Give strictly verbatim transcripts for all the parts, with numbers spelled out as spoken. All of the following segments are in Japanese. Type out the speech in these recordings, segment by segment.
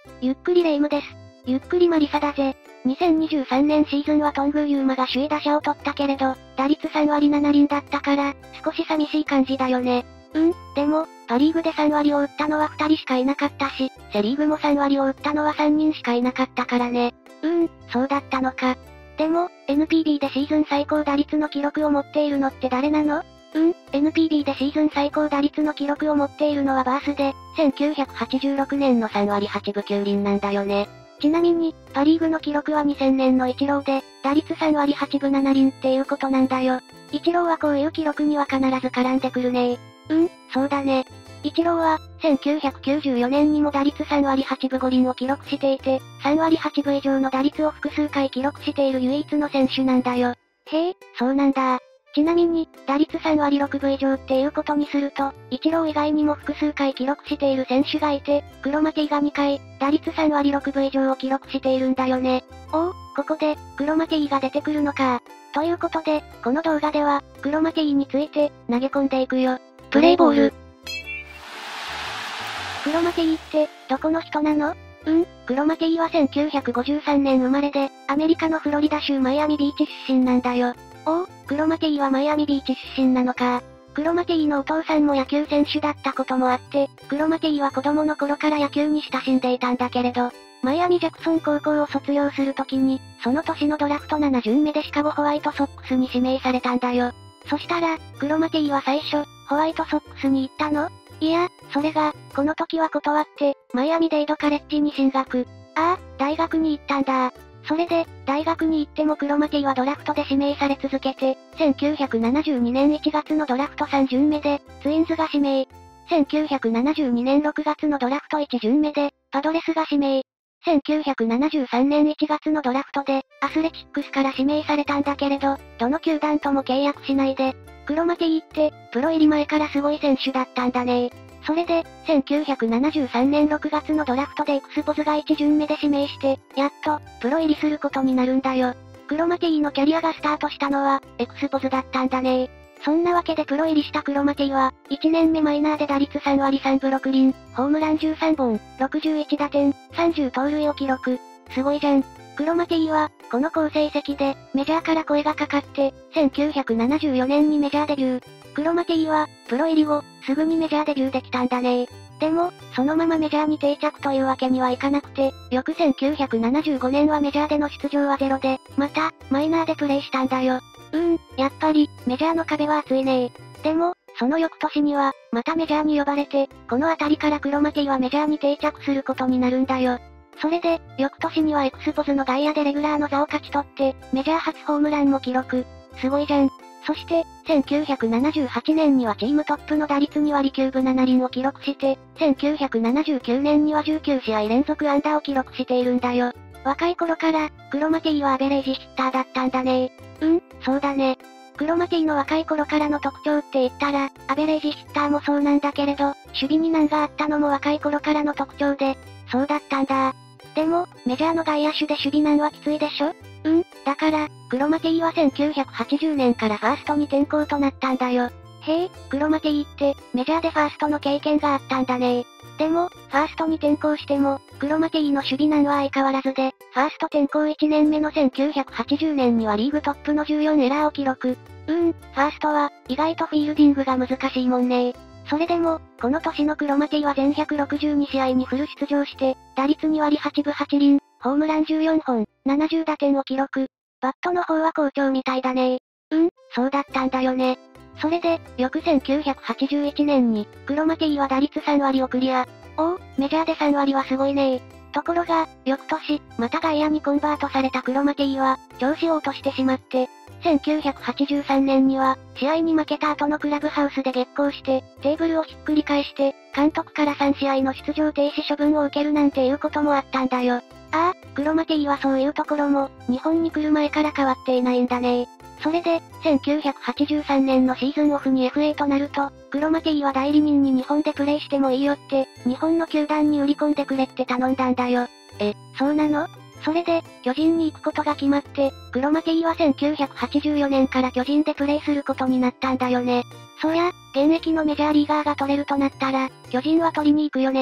ゆっくりレ夢ムです。ゆっくりマリサだぜ。にせんにじゅうさんねんシーズンは頓宮裕真が首位打者を取ったけれど、打率さんわりななりんだったから、少し寂しい感じだよね。うん、でも、パリーグでさんわりを打ったのはふたりしかいなかったし、セリーグもさんわりを打ったのはさんにんしかいなかったからね。うーん、そうだったのか。でも、エヌピービー でシーズン最高打率の記録を持っているのって誰なの？うん、エヌピービー でシーズン最高打率の記録を持っているのはバースで、せんきゅうひゃくはちじゅうろくねんのさんわりはちぶきゅうりんなんだよね。ちなみに、パリーグの記録はにせんねんのイチローで、打率さんわりはちぶななりんっていうことなんだよ。イチローはこういう記録には必ず絡んでくるね。うん、そうだね。イチローは、せんきゅうひゃくきゅうじゅうよねんにも打率さんわりはちぶごりんを記録していて、さんわりはちぶ以上の打率を複数回記録している唯一の選手なんだよ。へえ、そうなんだ。ちなみに、打率さんわりろくぶ以上っていうことにすると、イチロー以外にも複数回記録している選手がいて、クロマティがにかい、打率さんわりろくぶ以上を記録しているんだよね。おお、ここで、クロマティが出てくるのか。ということで、この動画では、クロマティについて、投げ込んでいくよ。プレイボール。クロマティって、どこの人なの？うん、クロマティはせんきゅうひゃくごじゅうさんねん生まれで、アメリカのフロリダ州マイアミビーチ出身なんだよ。おお、クロマティはマイアミビーチ出身なのか。クロマティのお父さんも野球選手だったこともあって、クロマティは子供の頃から野球に親しんでいたんだけれど、マイアミジャクソン高校を卒業するときに、その年のドラフトななじゅんめでシカゴホワイトソックスに指名されたんだよ。そしたら、クロマティは最初、ホワイトソックスに行ったの？いや、それが、この時は断って、マイアミデイドカレッジに進学。ああ、大学に行ったんだ。それで、大学に行ってもクロマティはドラフトで指名され続けて、せんきゅうひゃくななじゅうにねんいちがつのドラフトさんじゅんめで、ツインズが指名。せんきゅうひゃくななじゅうにねんろくがつのドラフトいちじゅんめで、パドレスが指名。せんきゅうひゃくななじゅうさんねんいちがつのドラフトで、アスレチックスから指名されたんだけれど、どの球団とも契約しないで、クロマティって、プロ入り前からすごい選手だったんだね。それで、せんきゅうひゃくななじゅうさんねんろくがつのドラフトでエクスポズがいちじゅんめで指名して、やっと、プロ入りすることになるんだよ。クロマティのキャリアがスタートしたのは、エクスポズだったんだね。そんなわけでプロ入りしたクロマティは、いちねんめマイナーで打率さんわりさんぶろくりん、ホームランじゅうさんぼん、ろくじゅういちだてん、さんじゅうとうるいを記録。すごいじゃん。クロマティは、この好成績で、メジャーから声がかかって、せんきゅうひゃくななじゅうよねんにメジャーデビュー。クロマティは、プロ入り後、すぐにメジャーデビューできたんだね。でも、そのままメジャーに定着というわけにはいかなくて、翌せんきゅうひゃくななじゅうごねんはメジャーでの出場はゼロで、また、マイナーでプレイしたんだよ。うーん、やっぱり、メジャーの壁は厚いね。でも、その翌年には、またメジャーに呼ばれて、このあたりからクロマティはメジャーに定着することになるんだよ。それで、翌年にはエクスポズの外野でレギュラーの座を勝ち取って、メジャー初ホームランも記録。すごいじゃん。そして、せんきゅうひゃくななじゅうはちねんにはチームトップの打率にわりきゅうぶななりんを記録して、せんきゅうひゃくななじゅうきゅうねんにはじゅうきゅうしあい連続安打を記録しているんだよ。若い頃から、クロマティはアベレージヒッターだったんだね。うん、そうだね。クロマティの若い頃からの特徴って言ったら、アベレージヒッターもそうなんだけれど、守備に難があったのも若い頃からの特徴で、そうだったんだ。でも、メジャーの外野手で守備難はきついでしょ？うん、だから、クロマティはせんきゅうひゃくはちじゅうねんからファーストに転向となったんだよ。へえ、クロマティって、メジャーでファーストの経験があったんだね。でも、ファーストに転向しても、クロマティの守備難は相変わらずで、ファースト転向いちねんめのせんきゅうひゃくはちじゅうねんにはリーグトップのじゅうよんエラーを記録。うーん、ファーストは、意外とフィールディングが難しいもんね。それでも、この年のクロマティは全ひゃくろくじゅうにしあいにフル出場して、打率にわりはちぶはちりん、ホームランじゅうよんほん、ななじゅうだてんを記録。バットの方は好調みたいだね。うん、そうだったんだよね。それで、翌せんきゅうひゃくはちじゅういちねんに、クロマティは打率さんわりをクリア。おお、メジャーでさんわりはすごいね。ところが、翌年、また外野にコンバートされたクロマティは、調子を落としてしまって、せんきゅうひゃくはちじゅうさんねんには、試合に負けた後のクラブハウスで激高して、テーブルをひっくり返して、監督からさんしあいの出場停止処分を受けるなんていうこともあったんだよ。ああ、クロマティはそういうところも、日本に来る前から変わっていないんだね。それで、せんきゅうひゃくはちじゅうさんねんのシーズンオフに エフエー となると、クロマティは代理人に日本でプレイしてもいいよって、日本の球団に売り込んでくれって頼んだんだよ。え、そうなの？それで、巨人に行くことが決まって、クロマティはせんきゅうひゃくはちじゅうよねんから巨人でプレイすることになったんだよね。そりゃ、現役のメジャーリーガーが取れるとなったら、巨人は取りに行くよね。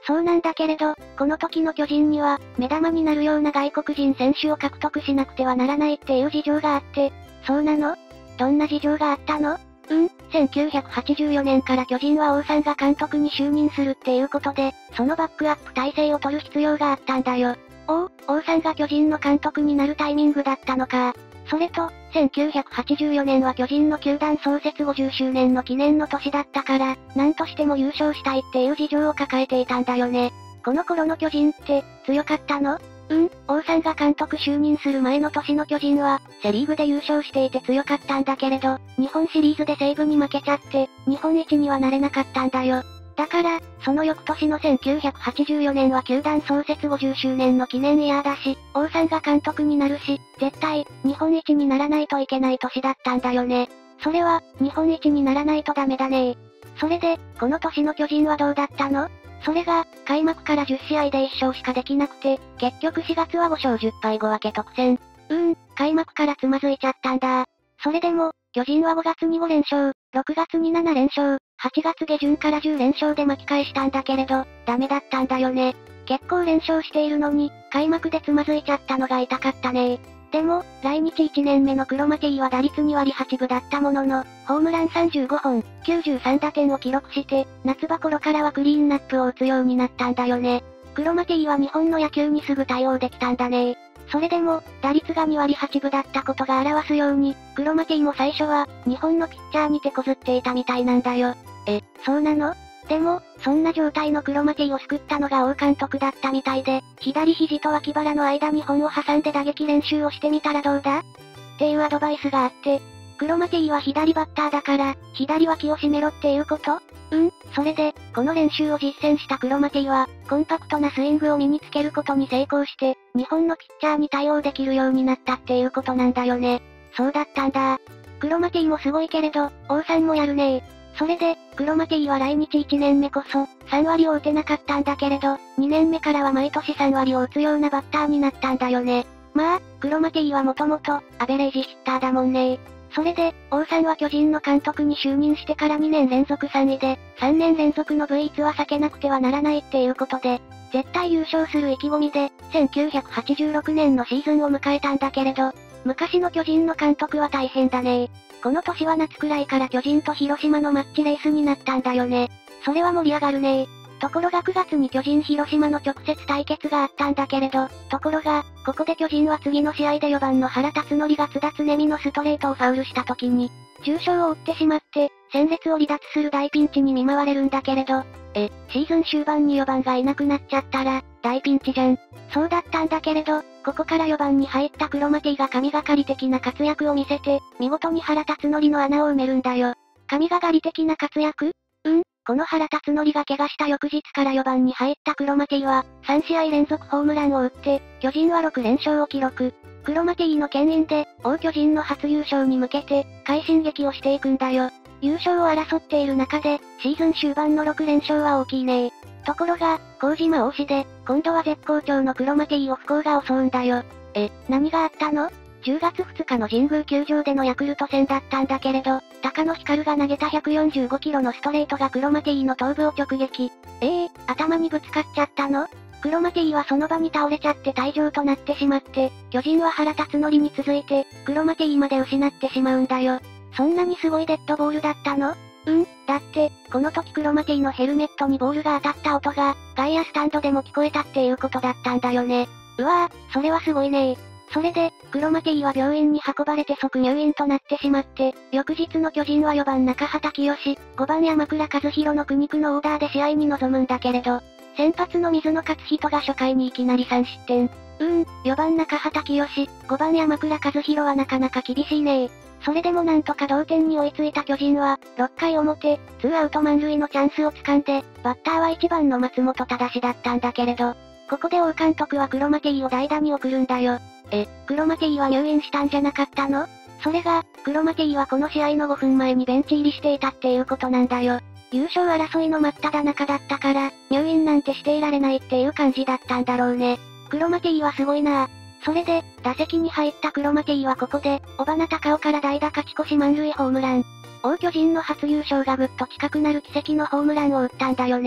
そうなんだけれど、この時の巨人には、目玉になるような外国人選手を獲得しなくてはならないっていう事情があって、そうなの？どんな事情があったの？うん、せんきゅうひゃくはちじゅうよねんから巨人は王さんが監督に就任するっていうことで、そのバックアップ体制を取る必要があったんだよ。おお、王さんが巨人の監督になるタイミングだったのか。それと、せんきゅうひゃくはちじゅうよねんは巨人の球団創設ごじゅっしゅうねんの記念の年だったから、なんとしても優勝したいっていう事情を抱えていたんだよね。この頃の巨人って、強かったの？うん、王さんが監督就任する前の年の巨人は、セリーグで優勝していて強かったんだけれど、日本シリーズで西武に負けちゃって、日本一にはなれなかったんだよ。だから、その翌年のせんきゅうひゃくはちじゅうよねんは球団創設ごじゅっしゅうねんの記念イヤーだし、王さんが監督になるし、絶対、日本一にならないといけない年だったんだよね。それは、日本一にならないとダメだね。それで、この年の巨人はどうだったの？それが、開幕からじゅっしあいでいっしょうしかできなくて、結局しがつはごしょうじゅっぱいご分け特選。うーん、開幕からつまずいちゃったんだ。それでも、巨人はごがつにごれんしょう、ろくがつにななれんしょう、はちがつげじゅんからじゅうれんしょうで巻き返したんだけれど、ダメだったんだよね。結構連勝しているのに、開幕でつまずいちゃったのが痛かったね。でも、来日いちねんめのクロマティは打率にわりはちぶだったものの、ホームランさんじゅうごほん、きゅうじゅうさんだてんを記録して、夏場頃からはクリーンナップを打つようになったんだよね。クロマティは日本の野球にすぐ対応できたんだね。それでも、打率がにわりはちぶだったことが表すように、クロマティも最初は、日本のピッチャーに手こずっていたみたいなんだよ。え、そうなの？でも、そんな状態のクロマティを救ったのが王監督だったみたいで、左肘と脇腹の間に本を挟んで打撃練習をしてみたらどうだ？っていうアドバイスがあって、クロマティは左バッターだから、左脇を締めろっていうこと？うん、それで、この練習を実践したクロマティは、コンパクトなスイングを身につけることに成功して、日本のピッチャーに対応できるようになったっていうことなんだよね。そうだったんだ。クロマティもすごいけれど、王さんもやるね。それで、クロマティは来日いちねんめこそ、さんわりを打てなかったんだけれど、にねんめからは毎年さんわりを打つようなバッターになったんだよね。まあ、クロマティはもともと、アベレージヒッターだもんね。それで、王さんは巨人の監督に就任してからにねんれんぞくさんいで、さんねんれんぞくの ブイいち は避けなくてはならないっていうことで、絶対優勝する意気込みで、せんきゅうひゃくはちじゅうろくねんのシーズンを迎えたんだけれど、昔の巨人の監督は大変だね。この年は夏くらいから巨人と広島のマッチレースになったんだよね。それは盛り上がるね。ところがくがつに巨人広島の直接対決があったんだけれど、ところが、ここで巨人は次の試合でよばんの原辰徳が津田常美のストレートをファウルした時に、重傷を負ってしまって、戦列を離脱する大ピンチに見舞われるんだけれど、え、シーズン終盤によばんがいなくなっちゃったら、大ピンチじゃん。そうだったんだけれど、ここからよばんに入ったクロマティが神がかり的な活躍を見せて、見事に原辰徳の穴を埋めるんだよ。神がかり的な活躍？うん、この原辰徳が怪我した翌日からよばんに入ったクロマティは、さんしあいれんぞくホームランを打って、巨人はろくれんしょうを記録。クロマティの牽引で、王巨人の初優勝に向けて、快進撃をしていくんだよ。優勝を争っている中で、シーズン終盤のろくれんしょうは大きいね。ところが、麹島大志で、今度は絶好調のクロマティを不幸が襲うんだよ。え、何があったの？ じゅうがつふつかの神宮球場でのヤクルト戦だったんだけれど、高野光が投げたひゃくよんじゅうごキロのストレートがクロマティの頭部を直撃。ええー、頭にぶつかっちゃったの？クロマティはその場に倒れちゃって退場となってしまって、巨人は原辰徳に続いて、クロマティまで失ってしまうんだよ。そんなにすごいデッドボールだったの？うん、だって、この時クロマティのヘルメットにボールが当たった音が、外野スタンドでも聞こえたっていうことだったんだよね。うわぁ、それはすごいね。それで、クロマティは病院に運ばれて即入院となってしまって、翌日の巨人はよばん中畑清、ごばん山倉和弘の苦肉のオーダーで試合に臨むんだけれど、先発の水野勝人が初回にいきなりさんしってん。うーん、よばん中畑清、ごばん山倉和弘はなかなか厳しいね。それでもなんとか同点に追いついた巨人は、ろっかいおもて、ツーアウト満塁のチャンスを掴んで、バッターはいちばんの松本忠だったんだけれど、ここで王監督はクロマティを代打に送るんだよ。え、クロマティは入院したんじゃなかったの？それが、クロマティはこの試合のごふんまえにベンチ入りしていたっていうことなんだよ。優勝争いの真っ只中だったから、入院なんてしていられないっていう感じだったんだろうね。クロマティはすごいなぁ。それで、打席に入ったクロマティはここで、尾花高尾から代打勝ち越し満塁ホームラン。王巨人の初優勝がぐっと近くなる奇跡のホームランを打ったんだよね。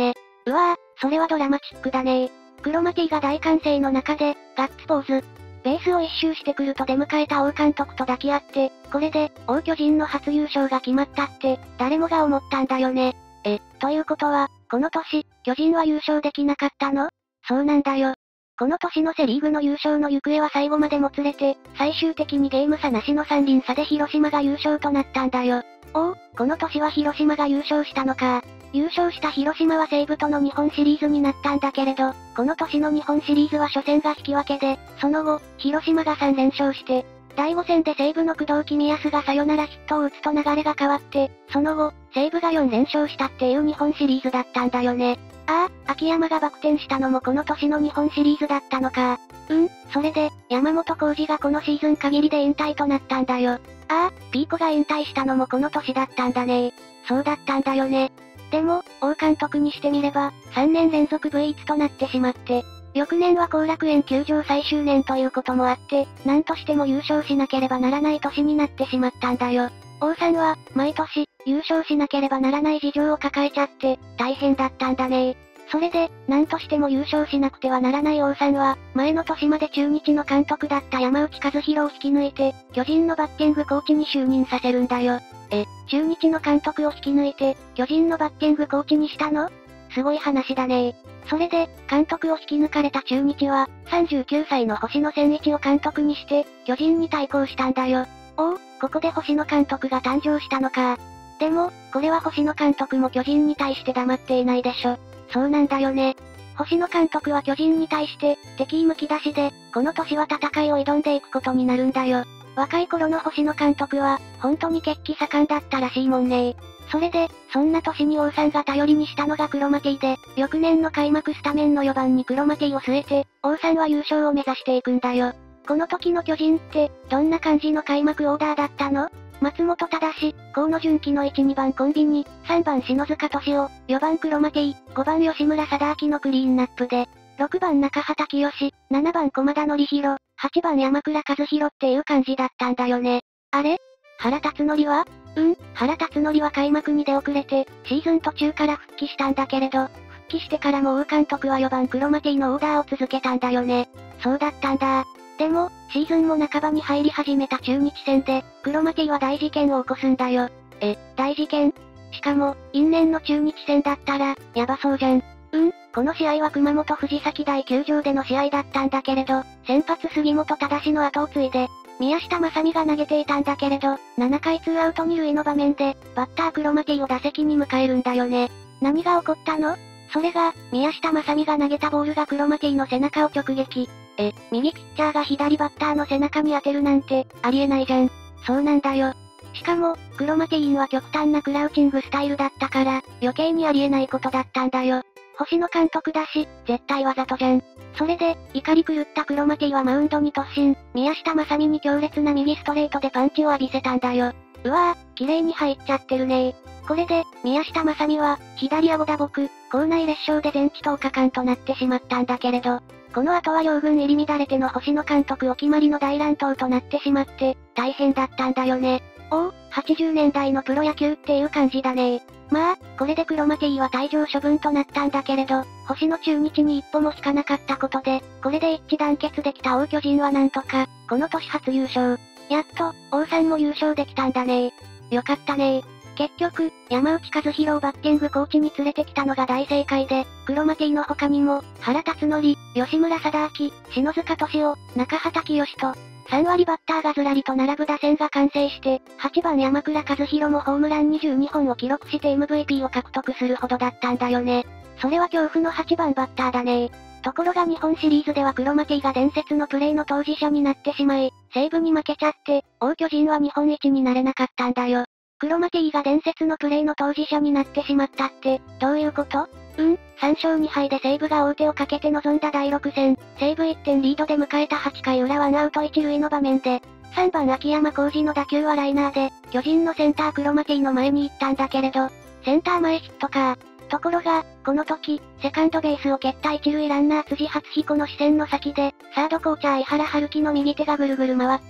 うわぁ、それはドラマチックだね。クロマティが大歓声の中で、ガッツポーズ。ベースを一周してくると出迎えた王監督と抱き合って、これで、王巨人の初優勝が決まったって、誰もが思ったんだよね。え、ということは、この年、巨人は優勝できなかったの？そうなんだよ。この年のセリーグの優勝の行方は最後までもつれて、最終的にゲーム差なしのさんりん差で広島が優勝となったんだよ。おお、この年は広島が優勝したのか。優勝した広島は西武との日本シリーズになったんだけれど、この年の日本シリーズは初戦が引き分けで、その後、広島がさんれんしょうして、だいごせんで西武の工藤公康がサヨナラヒットを打つと流れが変わって、その後、西武がよんれんしょうしたっていう日本シリーズだったんだよね。ああ、秋山がバク転したのもこの年の日本シリーズだったのか。うん、それで、山本浩二がこのシーズン限りで引退となったんだよ。ああ、ピーコが引退したのもこの年だったんだね。そうだったんだよね。でも、王監督にしてみれば、さんねんれんぞく ブイワン となってしまって、翌年は後楽園球場最終年ということもあって、なんとしても優勝しなければならない年になってしまったんだよ。王さんは、毎年、優勝しなければならない事情を抱えちゃって、大変だったんだね。それで、なんとしても優勝しなくてはならない王さんは、前の年まで中日の監督だった山内和弘を引き抜いて、巨人のバッティングコーチに就任させるんだよ。え、中日の監督を引き抜いて、巨人のバッティングコーチにしたの？すごい話だね。それで、監督を引き抜かれた中日は、さんじゅうきゅうさいの星野千一を監督にして、巨人に対抗したんだよ。おお、ここで星野監督が誕生したのか。でも、これは星野監督も巨人に対して黙っていないでしょ。そうなんだよね。星野監督は巨人に対して、敵意むき出しで、この年は戦いを挑んでいくことになるんだよ。若い頃の星野監督は、本当に血気盛んだったらしいもんね。それで、そんな年に王さんが頼りにしたのがクロマティで、翌年の開幕スタメンのよばんにクロマティを据えて、王さんは優勝を目指していくんだよ。この時の巨人って、どんな感じの開幕オーダーだったの？松本忠、河野純喜のいち、にばんコンビニ、さんばん篠塚俊雄、よばんクロマティ、ごばん吉村貞明のクリーンナップで、ろくばん中畑清、ななばん駒田則弘、はちばん山倉和弘っていう感じだったんだよね。あれ？原辰徳は？うん、原辰徳は開幕に出遅れて、シーズン途中から復帰したんだけれど、復帰してからも王監督はよばんクロマティのオーダーを続けたんだよね。そうだったんだ。でも、シーズンも半ばに入り始めた中日戦で、クロマティは大事件を起こすんだよ。え、大事件？しかも、因縁の中日戦だったら、やばそうじゃん。うん、この試合は熊本藤崎大球場での試合だったんだけれど、先発杉本忠の後を継いで、宮下正美が投げていたんだけれど、ななかいツーアウトにるいの場面で、バッタークロマティを打席に迎えるんだよね。何が起こったの？それが、宮下正美が投げたボールがクロマティの背中を直撃。え、右ピッチャーが左バッターの背中に当てるなんて、ありえないじゃん。そうなんだよ。しかも、クロマティーンは極端なクラウチングスタイルだったから、余計にありえないことだったんだよ。星野監督だし、絶対わざとじゃん。それで、怒り狂ったクロマティはマウンドに突進、宮下正美に強烈な右ストレートでパンチを浴びせたんだよ。うわぁ、綺麗に入っちゃってるね。これで、宮下正美は、左顎打撲、校内裂傷で全治とおかかんとなってしまったんだけれど、この後は両軍入り乱れての星野監督お決まりの大乱闘となってしまって、大変だったんだよね。おお、はちじゅうねんだいのプロ野球っていう感じだね。まあ、これでクロマティは退場処分となったんだけれど、星野中日に一歩も引かなかったことで、これで一致団結できた王巨人はなんとか、この年初優勝。やっと、王さんも優勝できたんだね。よかったね。結局、山内和弘をバッティングコーチに連れてきたのが大正解で、クロマティの他にも、原辰徳、吉村貞明、篠塚俊雄、中畑清と、さんわりバッターがずらりと並ぶ打線が完成して、はちばん山倉和弘もホームランにじゅうにほんを記録して エムブイピー を獲得するほどだったんだよね。それは恐怖のはちばんバッターだね。ところが日本シリーズではクロマティが伝説のプレーの当事者になってしまい、西武に負けちゃって、王巨人は日本一になれなかったんだよ。クロマティが伝説のプレーの当事者になってしまったって、どういうこと？うん、さんしょうにはいで西武が王手をかけて臨んだだいろくせん、西武いってんリードで迎えたはちかい裏ワンアウトいちるいの場面で、さんばん秋山浩二の打球はライナーで、巨人のセンタークロマティの前に行ったんだけれど、センター前ヒットか。ところが、この時、セカンドベースを蹴った一塁ランナー辻初彦の視線の先で、サードコーチャー井原春樹の右手がぐるぐる回って、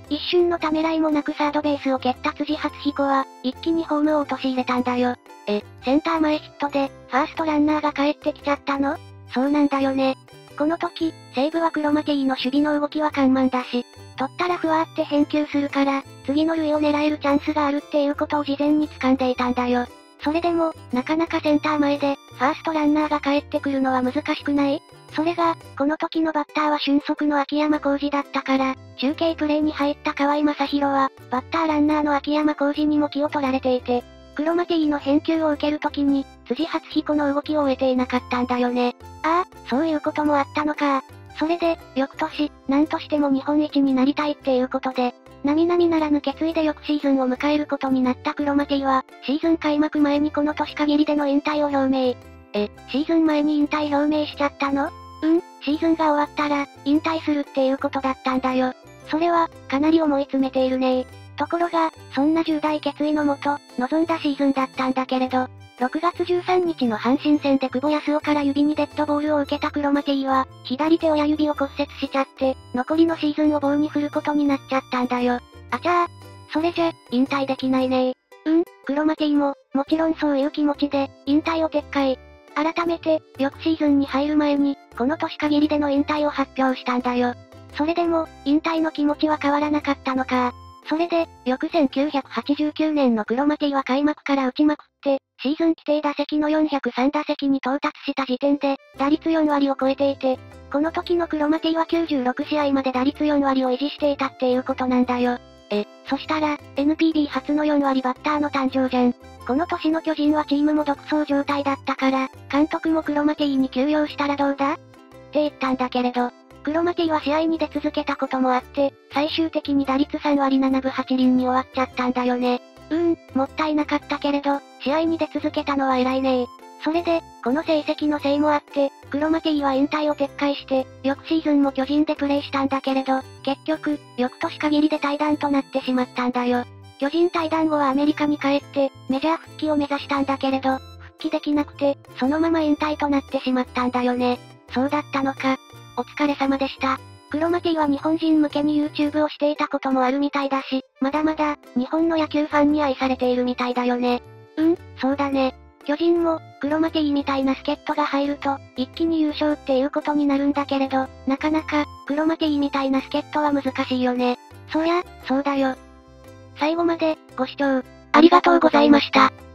一瞬のためらいもなくサードベースを蹴った辻初彦は、一気にホームを陥れたんだよ。え、センター前ヒットで、ファーストランナーが帰ってきちゃったの？そうなんだよね。この時、西武はクロマティの守備の動きは緩慢だし、取ったらふわーって返球するから、次の塁を狙えるチャンスがあるっていうことを事前に掴んでいたんだよ。それでも、なかなかセンター前で、ファーストランナーが帰ってくるのは難しくない？それが、この時のバッターは俊足の秋山浩二だったから、中継プレーに入った河合正宏は、バッターランナーの秋山浩二にも気を取られていて、クロマティの返球を受ける時に、辻初彦の動きを終えていなかったんだよね。ああ、そういうこともあったのか。それで、翌年、なんとしても日本一になりたいっていうことで、並々ならぬ決意で翌シーズンを迎えることになったクロマティは、シーズン開幕前にこの年限りでの引退を表明。え、シーズン前に引退表明しちゃったの？うん、シーズンが終わったら、引退するっていうことだったんだよ。それは、かなり思い詰めているね。ところが、そんな重大決意のもと、望んだシーズンだったんだけれど、ろくがつじゅうさんにちの阪神戦で久保康夫から指にデッドボールを受けたクロマティは、左手親指を骨折しちゃって、残りのシーズンを棒に振ることになっちゃったんだよ。あちゃー。それじゃ、引退できないね。うん、クロマティも、もちろんそういう気持ちで、引退を撤回。改めて、翌シーズンに入る前に、この年限りでの引退を発表したんだよ。それでも、引退の気持ちは変わらなかったのか。それで、翌せんきゅうひゃくはちじゅうきゅうねんのクロマティは開幕から打ちまくって、シーズン規定打席のよんひゃくさん打席に到達した時点で、打率よんわりを超えていて、この時のクロマティはきゅうじゅうろくしあいまで打率よんわりを維持していたっていうことなんだよ。え、そしたら、エヌピービー 初のよんわりバッターの誕生じゃん。この年の巨人はチームも独走状態だったから、監督もクロマティに休養したらどうだ？って言ったんだけれど、クロマティは試合に出続けたこともあって、最終的に打率さんわりななぶはちりんに終わっちゃったんだよね。うーん、もったいなかったけれど、試合に出続けたのは偉いね。それで、この成績のせいもあって、クロマティは引退を撤回して、翌シーズンも巨人でプレーしたんだけれど、結局、翌年限りで退団となってしまったんだよ。巨人退団後はアメリカに帰って、メジャー復帰を目指したんだけれど、復帰できなくて、そのまま引退となってしまったんだよね。そうだったのか。お疲れ様でした。クロマティは日本人向けに YouTube をしていたこともあるみたいだし、まだまだ、日本の野球ファンに愛されているみたいだよね。うん、そうだね。巨人も、クロマティみたいな助っ人が入ると、一気に優勝っていうことになるんだけれど、なかなか、クロマティみたいな助っ人は難しいよね。そりゃ、そうだよ。最後まで、ご視聴、ありがとうございました。